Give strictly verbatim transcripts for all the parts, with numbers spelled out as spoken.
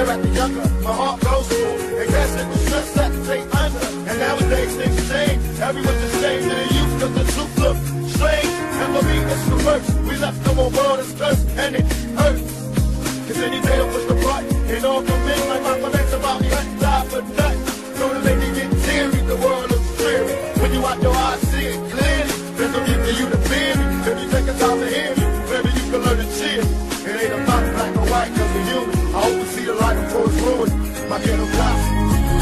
stare at the younger, my heart goes full. And guess it was stress that they under. And nowadays things change. Everyone's ashamed of the youth cause the truth looks strange. And for me it's the worst. We left the whole world is cursed and it hurts. Cause any day to push the button, it all comes in like my connects about me. Let's die for nothing. So to make me get teary, the world looks dreary. When you out your eyes see it clearly. There's no need for you to fear me. If you take a time to hear me, maybe you can learn to cheer. It ain't about black or white cause we're human. I hope to see the light before it's ruined. My ghetto gospel.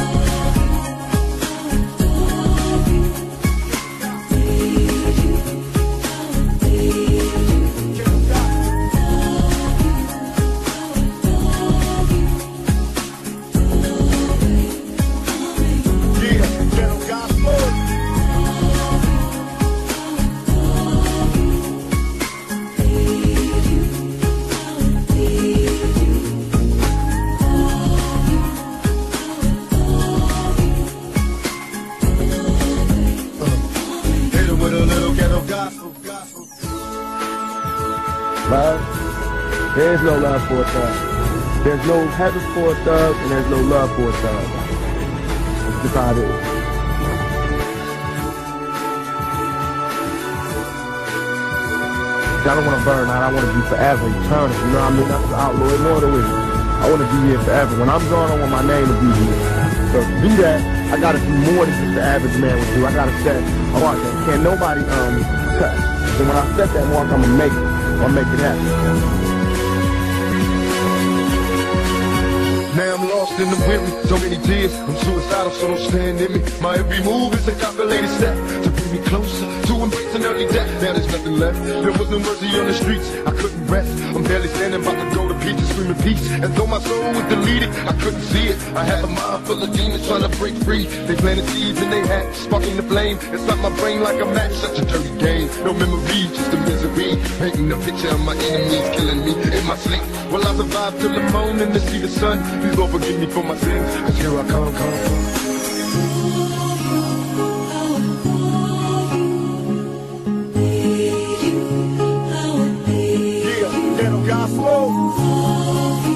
Love? There is no love for a thug. There's no heaven for a thug, and there's no love for a thug. It's just how it is. I don't want to burn out. I want to be forever, eternal. You know what I mean? That's the outlaw immortal is. I want to be here forever. When I'm gone, I want my name to be here. So to do that, I got to do more than just the average man would do. I got to set a mark that can't nobody um touch. So when I set that mark, I'm going to make it. I'll make it happen. Now I'm lost in the weary, so many tears. I'm suicidal, so don't stand in me. My every move is a calculated step to bring me closer to embrace an early death. Now there's nothing left. There was no mercy on the streets. I couldn't rest. I'm barely standing, about to go to pieces, screaming peace. And though my soul was deleted, I couldn't see it. I had a mind full of demons trying to break free. They planted seeds in their hat, sparking the flame inside my brain like a match. Such a dirty game. No memory, just a misery. Painting a picture of my enemies killing me in my sleep. Will I survive till the morning to see the sun? Please Lord forgive me for my sins, cause here I come, come, come. Yeah, ghetto gospel.